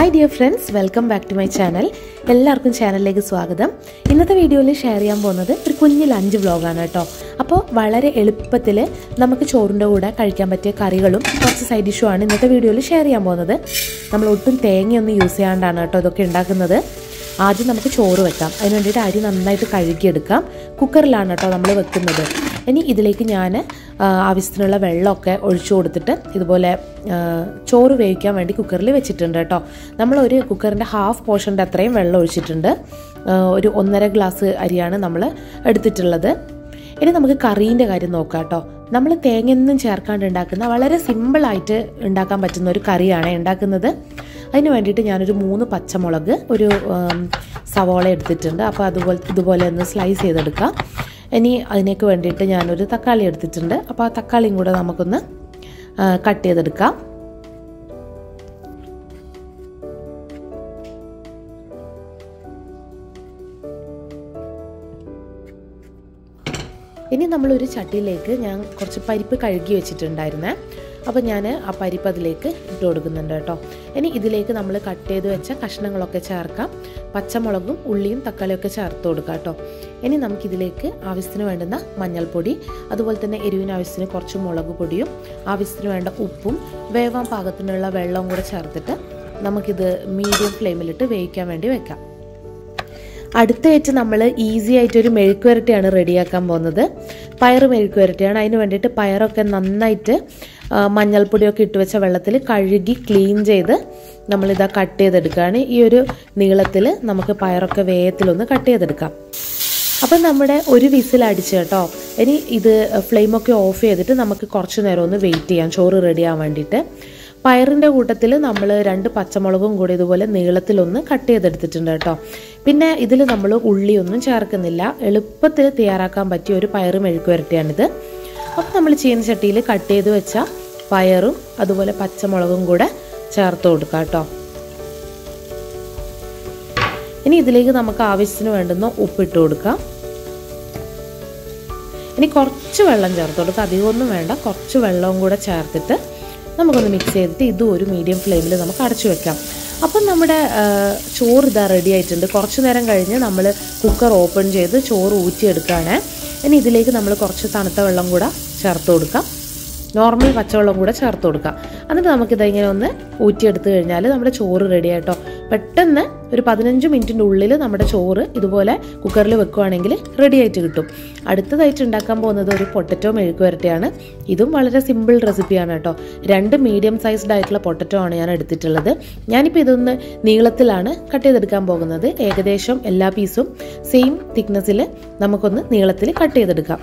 Hi dear friends, welcome back to my channel. എല്ലാവർക്കും ചാനലിലേക്ക് സ്വാഗതം. ഇന്നത്തെ വീഡിയോയിൽ ഷെയർ ചെയ്യാൻ പോകുന്നത് ഒരു കുഞ്ഞു ലഞ്ച് വ്ലോഗാണ് കേട്ടോ. അപ്പോൾ വളരെ എളുപ്പത്തിൽ നമുക്ക് ചോറിൻ്റെ കൂടെ കഴിക്കാൻ പറ്റിയ കറികളും കുറച്ച് സൈഡ് ഡിഷും ആണ് ഇന്നത്തെ വീഡിയോയിൽ ഷെയർ ചെയ്യാൻ പോകുന്നത്. നമ്മൾ ഒട്ടും തേങ്ങയൊന്നും യൂസ് ചെയ്യാണ്ടാണ് കേട്ടോ ഇതൊക്കെ ഉണ്ടാക്കുന്നത്. ആദ്യം നമുക്ക് ചോറ് വെക്കാം. അതിന് വേണ്ടിയിട്ട് അരി നന്നായിട്ട് കഴുകിയെടുക്കാം. കുക്കറിലാണ് കേട്ടോ നമ്മൾ വെക്കുന്നത്. ഇനി ഇതിലേക്ക് ഞാൻ ആവശ്യത്തിനുള്ള വെള്ളമൊക്കെ ഒഴിച്ചു കൊടുത്തിട്ട് ഇതുപോലെ ചോറ് വേവിക്കാൻ വേണ്ടി കുക്കറിൽ വെച്ചിട്ടുണ്ട് കേട്ടോ. നമ്മളൊരു കുക്കറിൻ്റെ ഹാഫ് പോർഷൻ്റെ അത്രയും വെള്ളം ഒഴിച്ചിട്ടുണ്ട്. ഒരു 1.5 ഗ്ലാസ് അരിയാണ് നമ്മൾ എടുത്തിട്ടുള്ളത്. ഇനി നമുക്ക് കറീൻ്റെ കാര്യം നോക്കാം കേട്ടോ. നമ്മൾ തേങ്ങയൊന്നും ചേർക്കാണ്ട് ഉണ്ടാക്കുന്ന വളരെ സിമ്പിളായിട്ട് ഉണ്ടാക്കാൻ പറ്റുന്ന ഒരു കറിയാണ് ഉണ്ടാക്കുന്നത്. അതിന് വേണ്ടിയിട്ട് ഞാനൊരു 3 പച്ചമുളക്, ഒരു സവോള എടുത്തിട്ടുണ്ട്. അപ്പോൾ ഇതുപോലെ ഒന്ന് സ്ലൈസ് ചെയ്തെടുക്കാം. ഇനി അതിനേക്ക് വേണ്ടിയിട്ട് ഞാനൊരു തക്കാളി എടുത്തിട്ടുണ്ട്. അപ്പോൾ ആ തക്കാളിയും കൂടെ നമുക്കൊന്ന് കട്ട് ചെയ്തെടുക്കാം. ഇനി നമ്മളൊരു ചട്ടിയിലേക്ക് ഞാൻ കുറച്ച് പരിപ്പ് കഴുകി വെച്ചിട്ടുണ്ടായിരുന്നേ. അപ്പോൾ ഞാൻ ആ പരിപ്പ് അതിലേക്ക് ഇട്ട് കൊടുക്കുന്നുണ്ട് കേട്ടോ. ഇനി ഇതിലേക്ക് നമ്മൾ കട്ട് ചെയ്ത് വെച്ച കഷ്ണങ്ങളൊക്കെ ചേർക്കാം. പച്ചമുളകും ഉള്ളിയും തക്കാളിയൊക്കെ ചേർത്ത് കൊടുക്കാം കേട്ടോ. ഇനി നമുക്കിതിലേക്ക് ആവശ്യത്തിന് വേണ്ടുന്ന മഞ്ഞൾപ്പൊടി, അതുപോലെ തന്നെ എരിവിന് ആവശ്യത്തിന് കുറച്ച് മുളക് പൊടിയും ആവശ്യത്തിന് വേണ്ട ഉപ്പും വേവാൻ പാകത്തിനുള്ള വെള്ളവും കൂടെ ചേർത്തിട്ട് നമുക്കിത് മീഡിയം ഫ്ലെയിമിലിട്ട് വേവിക്കാൻ വേണ്ടി വെക്കാം. അടുത്തായിട്ട് നമ്മൾ ഈസി ആയിട്ടൊരു മെഴുക്ക് വരട്ടിയാണ് റെഡിയാക്കാൻ പോകുന്നത്. പയർ മെഴുക്ക് വരട്ടിയാണ്. അതിന് വേണ്ടിയിട്ട് പയറൊക്കെ നന്നായിട്ട് മഞ്ഞൾപ്പൊടിയൊക്കെ ഇട്ട് വെച്ച വെള്ളത്തിൽ കഴുകി ക്ലീൻ ചെയ്ത് നമ്മളിതാ കട്ട് ചെയ്തെടുക്കുകയാണ്. ഈ ഒരു നീളത്തിൽ നമുക്ക് പയറൊക്കെ വേഗത്തിലൊന്ന് കട്ട് ചെയ്തെടുക്കാം. അപ്പം നമ്മുടെ ഒരു വിസിൽ അടിച്ച് കേട്ടോ. ഇനി ഇത് ഫ്ലെയിമൊക്കെ ഓഫ് ചെയ്തിട്ട് നമുക്ക് കുറച്ച് നേരം ഒന്ന് വെയിറ്റ് ചെയ്യാം ചോറ് റെഡിയാകാൻ വേണ്ടിയിട്ട്. പയറിൻ്റെ കൂട്ടത്തിൽ നമ്മൾ 2 പച്ചമുളകും കൂടി ഇതുപോലെ നീളത്തിലൊന്ന് കട്ട് ചെയ്തെടുത്തിട്ടുണ്ട് കേട്ടോ. പിന്നെ ഇതിൽ നമ്മൾ ഉള്ളിയൊന്നും ചേർക്കുന്നില്ല. എളുപ്പത്തിൽ തയ്യാറാക്കാൻ പറ്റിയ ഒരു പയർ മെഴുക്ക് വരട്ടിയാണിത്. അപ്പോൾ നമ്മൾ ചീന ചട്ടിയിൽ കട്ട് ചെയ്ത് വെച്ച പയറും അതുപോലെ പച്ചമുളകും കൂടെ ചേർത്ത് കൊടുക്കാം കേട്ടോ. ഇനി ഇതിലേക്ക് നമുക്ക് ആവശ്യത്തിന് വേണ്ടുന്ന ഉപ്പിട്ട് കൊടുക്കാം. ഇനി കുറച്ച് വെള്ളം ചേർത്ത് കൊടുക്കുക. അധികമൊന്നും വേണ്ട. കുറച്ച് വെള്ളവും കൂടെ ചേർത്തിട്ട് നമുക്കൊന്ന് മിക്സ് ചെയ്തിട്ട് ഇതും ഒരു മീഡിയം ഫ്ലെയിമിൽ നമുക്ക് അടച്ചു വെക്കാം. അപ്പം നമ്മുടെ ചോറ് ഇതാ റെഡി ആയിട്ടുണ്ട്. കുറച്ച് നേരം കഴിഞ്ഞ് നമ്മൾ കുക്കർ ഓപ്പൺ ചെയ്ത് ചോറ് ഊറ്റിയെടുക്കുകയാണ്. ഇനി ഇതിലേക്ക് നമ്മൾ കുറച്ച് തണുത്ത വെള്ളം കൂടെ ചേർത്ത് കൊടുക്കാം. നോർമൽ പച്ചവെള്ളം കൂടെ ചേർത്ത് കൊടുക്കാം. എന്നിട്ട് നമുക്കിതിങ്ങനെ ഒന്ന് ഊറ്റിയെടുത്ത് കഴിഞ്ഞാൽ നമ്മുടെ ചോറ് റെഡി ആയിട്ടോ. പെട്ടെന്ന് ഒരു 15 മിനിറ്റിൻ്റെ ഉള്ളിൽ നമ്മുടെ ചോറ് ഇതുപോലെ കുക്കറിൽ വെക്കുകയാണെങ്കിൽ റെഡി ആയിട്ട് കിട്ടും. അടുത്തതായിട്ട് ഉണ്ടാക്കാൻ പോകുന്നത് ഒരു പൊട്ടറ്റോ മെഴുക്ക് വരട്ടിയാണ്. ഇതും വളരെ സിമ്പിൾ റെസിപ്പിയാണ് കേട്ടോ. 2 മീഡിയം സൈസ്ഡ് ആയിട്ടുള്ള പൊട്ടറ്റോ ആണ് ഞാൻ എടുത്തിട്ടുള്ളത്. ഞാനിപ്പോൾ ഇതൊന്ന് നീളത്തിലാണ് കട്ട് ചെയ്തെടുക്കാൻ പോകുന്നത്. ഏകദേശം എല്ലാ പീസും സെയിം തിക്നെസ്സിൽ നമുക്കൊന്ന് നീളത്തിൽ കട്ട് ചെയ്തെടുക്കാം.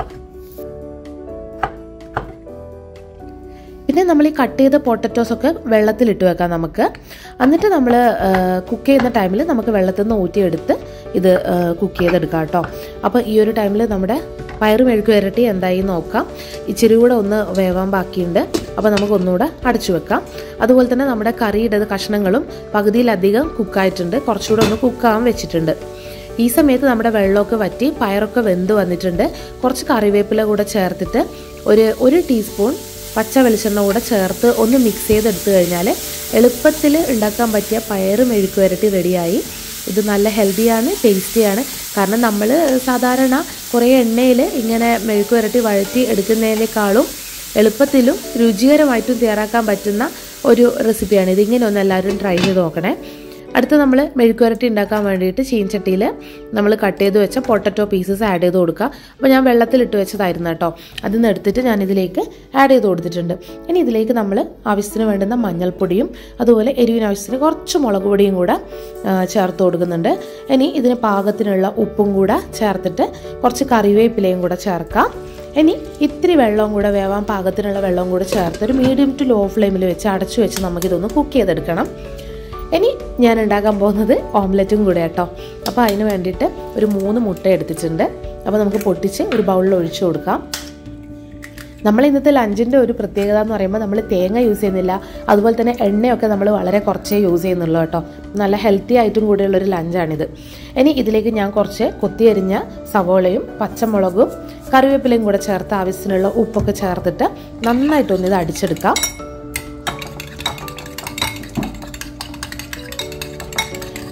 പിന്നെ നമ്മൾ ഈ കട്ട് ചെയ്ത പൊട്ടറ്റോസൊക്കെ വെള്ളത്തിലിട്ട് വെക്കാം നമുക്ക്. എന്നിട്ട് നമ്മൾ കുക്ക് ചെയ്യുന്ന ടൈമിൽ നമുക്ക് വെള്ളത്തിൽ നിന്ന് ഊറ്റിയെടുത്ത് ഇത് കുക്ക് ചെയ്തെടുക്കാം കേട്ടോ. അപ്പോൾ ഈ ഒരു ടൈമിൽ നമ്മുടെ പയർ മെഴുക്ക് വരട്ടി എന്തായി നോക്കാം. ഇച്ചിരി കൂടെ ഒന്ന് വേവാൻ ബാക്കിയുണ്ട്. അപ്പോൾ നമുക്കൊന്നുകൂടെ അടച്ചു വെക്കാം. അതുപോലെ തന്നെ നമ്മുടെ കറിയുടെ കഷ്ണങ്ങളും പകുതിയിലധികം കുക്കായിട്ടുണ്ട്. കുറച്ചുകൂടെ ഒന്ന് കുക്കാവാൻ വെച്ചിട്ടുണ്ട്. ഈ സമയത്ത് നമ്മുടെ വെള്ളമൊക്കെ വറ്റി പയറൊക്കെ വെന്ത് വന്നിട്ടുണ്ട്. കുറച്ച് കറിവേപ്പില കൂടെ ചേർത്തിട്ട് ഒരു ടീസ്പൂൺ പച്ച വെളിച്ചെണ്ണ കൂടെ ചേർത്ത് ഒന്ന് മിക്സ് ചെയ്തെടുത്തു കഴിഞ്ഞാൽ എളുപ്പത്തിൽ ഉണ്ടാക്കാൻ പറ്റിയ പയർ മെഴുക്ക് വരട്ടി റെഡിയായി. ഇത് നല്ല ഹെൽത്തിയാണ്, ടേസ്റ്റിയാണ്. കാരണം നമ്മൾ സാധാരണ കുറേ എണ്ണയിൽ ഇങ്ങനെ മെഴുക്ക് വരട്ടി വഴറ്റി എടുക്കുന്നതിനേക്കാളും എളുപ്പത്തിലും രുചികരമായിട്ടും തയ്യാറാക്കാൻ പറ്റുന്ന ഒരു റെസിപ്പിയാണ്. ഇതിങ്ങനെ ഒന്ന് എല്ലാവരും ട്രൈ ചെയ്ത് നോക്കണേ. അടുത്ത് നമ്മൾ മെഴുക്ക് വരട്ടി ഉണ്ടാക്കാൻ വേണ്ടിയിട്ട് ചീനച്ചട്ടിയിൽ നമ്മൾ കട്ട് ചെയ്ത് വെച്ച പൊട്ടറ്റോ പീസസ് ആഡ് ചെയ്ത് കൊടുക്കുക. അപ്പോൾ ഞാൻ വെള്ളത്തിലിട്ട് വെച്ചതായിരുന്നു കേട്ടോ. അതിൽ നിന്ന് എടുത്തിട്ട് ഞാനിതിലേക്ക് ആഡ് ചെയ്ത് കൊടുത്തിട്ടുണ്ട്. ഇനി ഇതിലേക്ക് നമ്മൾ ആവശ്യത്തിന് വേണ്ടുന്ന മഞ്ഞൾപ്പൊടിയും അതുപോലെ എരിവിന് ആവശ്യത്തിന് കുറച്ച് മുളക് പൊടിയും കൂടെ ചേർത്ത് കൊടുക്കുന്നുണ്ട്. ഇനി ഇതിന് പാകത്തിനുള്ള ഉപ്പും കൂടെ ചേർത്തിട്ട് കുറച്ച് കറിവേപ്പിലയും കൂടെ ചേർക്കാം. ഇനി ഇത്തിരി വെള്ളവും കൂടെ വേവാൻ പാകത്തിനുള്ള വെള്ളവും കൂടെ ചേർത്ത് ഒരു മീഡിയം ടു ലോ ഫ്ലെയിമിൽ വെച്ച് അടച്ചു വെച്ച് നമുക്കിതൊന്ന് കുക്ക് ചെയ്തെടുക്കണം. ഇനി ഞാൻ ഉണ്ടാക്കാൻ പോകുന്നത് ഓംലെറ്റും കൂടെ കേട്ടോ. അപ്പോൾ അതിന് വേണ്ടിയിട്ട് ഒരു 3 മുട്ട എടുത്തിട്ടുണ്ട്. അപ്പോൾ നമുക്ക് പൊട്ടിച്ച് ഒരു ബൗളിൽ ഒഴിച്ചു കൊടുക്കാം. നമ്മൾ ഇന്നത്തെ ലഞ്ചിൻ്റെ ഒരു പ്രത്യേകത എന്ന് പറയുമ്പോൾ നമ്മൾ തേങ്ങ യൂസ് ചെയ്യുന്നില്ല. അതുപോലെ തന്നെ എണ്ണയൊക്കെ നമ്മൾ വളരെ കുറച്ചേ യൂസ് ചെയ്യുന്നുള്ളൂ കേട്ടോ. നല്ല ഹെൽത്തി ആയിട്ടും കൂടെയുള്ളൊരു ലഞ്ചാണിത്. ഇനി ഇതിലേക്ക് ഞാൻ കുറച്ച് കൊത്തിയരിഞ്ഞ സവോളയും പച്ചമുളകും കറിവേപ്പിലയും കൂടെ ചേർത്ത് ആവശ്യത്തിനുള്ള ഉപ്പൊക്കെ ചേർത്തിട്ട് നന്നായിട്ടൊന്ന് ഇത് അടിച്ചെടുക്കാം.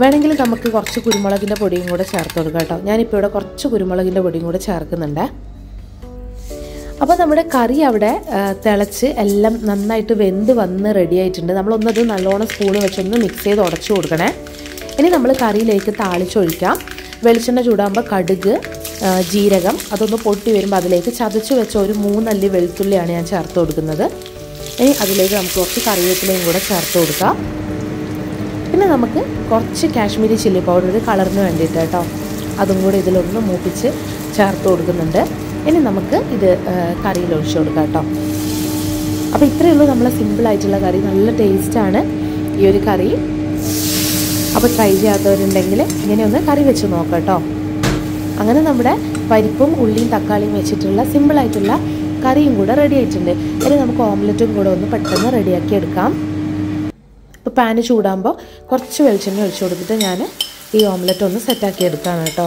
വേണമെങ്കിൽ നമുക്ക് കുറച്ച് കുരുമുളകിൻ്റെ പൊടിയും കൂടെ ചേർത്ത് കൊടുക്കാം കേട്ടോ. ഞാനിപ്പോൾ ഇവിടെ കുറച്ച് കുരുമുളകിൻ്റെ പൊടിയും കൂടെ ചേർക്കുന്നുണ്ട്. അപ്പോൾ നമ്മുടെ കറി അവിടെ തിളച്ച് എല്ലാം നന്നായിട്ട് വെന്ത് വന്ന് റെഡി ആയിട്ടുണ്ട്. നമ്മളൊന്നത് നല്ലോണം സ്പൂണ് വെച്ചൊന്ന് മിക്സ് ചെയ്ത് ഉടച്ചു കൊടുക്കണേ. ഇനി നമ്മൾ കറിയിലേക്ക് താളിച്ചൊഴിക്കാം. വെളിച്ചെണ്ണ ചൂടാകുമ്പോൾ കടുക്, ജീരകം അതൊന്ന് പൊട്ടി വരുമ്പോൾ അതിലേക്ക് ചതച്ച് വെച്ച ഒരു 3 അല്ലി വെളുത്തുള്ളിയാണ് ഞാൻ ചേർത്ത് കൊടുക്കുന്നത്. ഇനി അതിലേക്ക് നമുക്ക് കുറച്ച് കറിവേപ്പിലയും കൂടെ ചേർത്ത് കൊടുക്കാം. പിന്നെ നമുക്ക് കുറച്ച് കാശ്മീരി ചില്ലി പൗഡർ കളറിന് വേണ്ടിയിട്ട് കേട്ടോ, അതും കൂടി ഇതിലൊന്ന് മൂപ്പിച്ച് ചേർത്ത് കൊടുക്കുന്നുണ്ട്. ഇനി നമുക്ക് ഇത് കറിയിൽ ഒഴിച്ചു കൊടുക്കാം കേട്ടോ. അപ്പോൾ ഇത്രയേ ഉള്ളൂ നമ്മളെ സിമ്പിളായിട്ടുള്ള കറി. നല്ല ടേസ്റ്റാണ് ഈ ഒരു കറി. അപ്പോൾ ട്രൈ ചെയ്യാത്തവരുണ്ടെങ്കിൽ ഇങ്ങനെയൊന്ന് കറി വെച്ച് നോക്കാം കേട്ടോ. അങ്ങനെ നമ്മുടെ പരിപ്പും ഉള്ളിയും തക്കാളിയും വെച്ചിട്ടുള്ള സിമ്പിളായിട്ടുള്ള കറിയും കൂടെ റെഡി ആയിട്ടുണ്ട്. ഇനി നമുക്ക് ഓംലെറ്റും കൂടെ ഒന്ന് പെട്ടെന്ന് റെഡിയാക്കി എടുക്കാം. ഇപ്പോൾ പാന് ചൂടാകുമ്പോൾ കുറച്ച് വെളിച്ചെണ്ണ ഒഴിച്ചു കൊടുത്തിട്ട് ഞാൻ ഈ ഓംലെറ്റ് ഒന്ന് സെറ്റാക്കി എടുക്കുകയാണ് കേട്ടോ.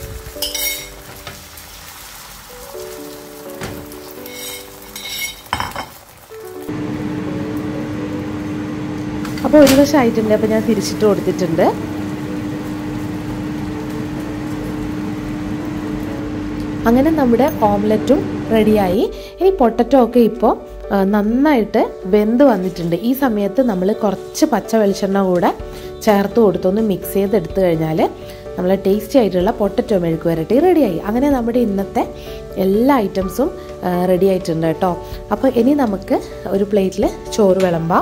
അപ്പോൾ ഒരു വശം ആയിട്ടുണ്ട്. അപ്പോൾ ഞാൻ തിരിച്ചിട്ട് കൊടുത്തിട്ടുണ്ട്. അങ്ങനെ നമ്മുടെ ഓംലെറ്റും റെഡിയായി. ഇനി പൊട്ടറ്റോ ഒക്കെ ഇപ്പോൾ നന്നായിട്ട് വെന്ത് വന്നിട്ടുണ്ട്. ഈ സമയത്ത് നമ്മൾ കുറച്ച് പച്ച വെളിച്ചെണ്ണ കൂടെ ചേർത്ത് കൊടുത്തൊന്ന് മിക്സ് ചെയ്തെടുത്തു കഴിഞ്ഞാൽ നമ്മൾ ടേസ്റ്റി ആയിട്ടുള്ള പൊട്ടറ്റോ മെഴുക്ക് വരട്ടി റെഡിയായി. അങ്ങനെ നമ്മുടെ ഇന്നത്തെ എല്ലാ ഐറ്റംസും റെഡി ആയിട്ടുണ്ട് കേട്ടോ. അപ്പോൾ ഇനി നമുക്ക് ഒരു പ്ലേറ്റിൽ ചോറ് വിളമ്പാം.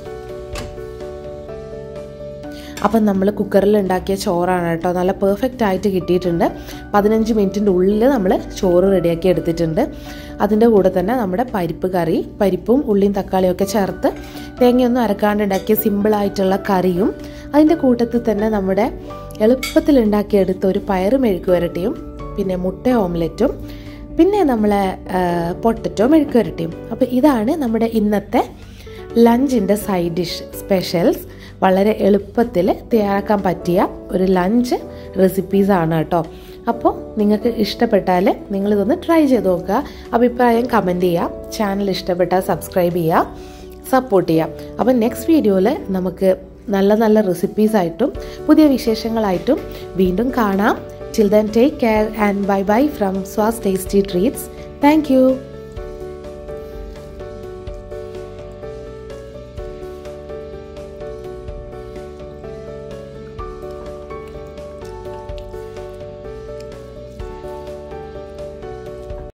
അപ്പം നമ്മൾ കുക്കറിൽ ഉണ്ടാക്കിയ ചോറാണ് കേട്ടോ. നല്ല പെർഫെക്റ്റ് ആയിട്ട് കിട്ടിയിട്ടുണ്ട്. 15 മിനിറ്റിൻ്റെ ഉള്ളിൽ നമ്മൾ ചോറ് റെഡിയാക്കി എടുത്തിട്ടുണ്ട്. അതിൻ്റെ കൂടെ തന്നെ നമ്മുടെ പരിപ്പ് കറി, പരിപ്പും ഉള്ളിയും തക്കാളിയും ഒക്കെ ചേർത്ത് തേങ്ങയൊന്നും അരക്കാണ്ട് ഉണ്ടാക്കിയ സിമ്പിളായിട്ടുള്ള കറിയും, അതിൻ്റെ കൂട്ടത്തിൽ തന്നെ നമ്മുടെ എളുപ്പത്തിൽ ഉണ്ടാക്കിയെടുത്ത ഒരു പയറ് മെഴുക്ക് വരട്ടിയും, പിന്നെ മുട്ട ഓംലെറ്റും, പിന്നെ നമ്മളെ പൊട്ടറ്റോ മെഴുക്ക് വരട്ടിയും. അപ്പോൾ ഇതാണ് നമ്മുടെ ഇന്നത്തെ ലഞ്ചിൻ്റെ സൈഡ് ഡിഷ് സ്പെഷ്യൽസ്. വളരെ എളുപ്പത്തിൽ തയ്യാറാക്കാൻ പറ്റിയ ഒരു ലഞ്ച് റെസിപ്പീസാണ് കേട്ടോ. അപ്പോൾ നിങ്ങൾക്ക് ഇഷ്ടപ്പെട്ടാൽ നിങ്ങളിതൊന്ന് ട്രൈ ചെയ്ത് നോക്കുക. അഭിപ്രായം കമൻറ്റ് ചെയ്യുക. ചാനൽ ഇഷ്ടപ്പെട്ടാൽ സബ്സ്ക്രൈബ് ചെയ്യുക, സപ്പോർട്ട് ചെയ്യുക. അപ്പോൾ നെക്സ്റ്റ് വീഡിയോയിൽ നമുക്ക് നല്ല നല്ല റെസിപ്പീസായിട്ടും പുതിയ വിശേഷങ്ങളായിട്ടും വീണ്ടും കാണാം. Till then, take care and bye-bye from Swas Tasty Treats. Thank you.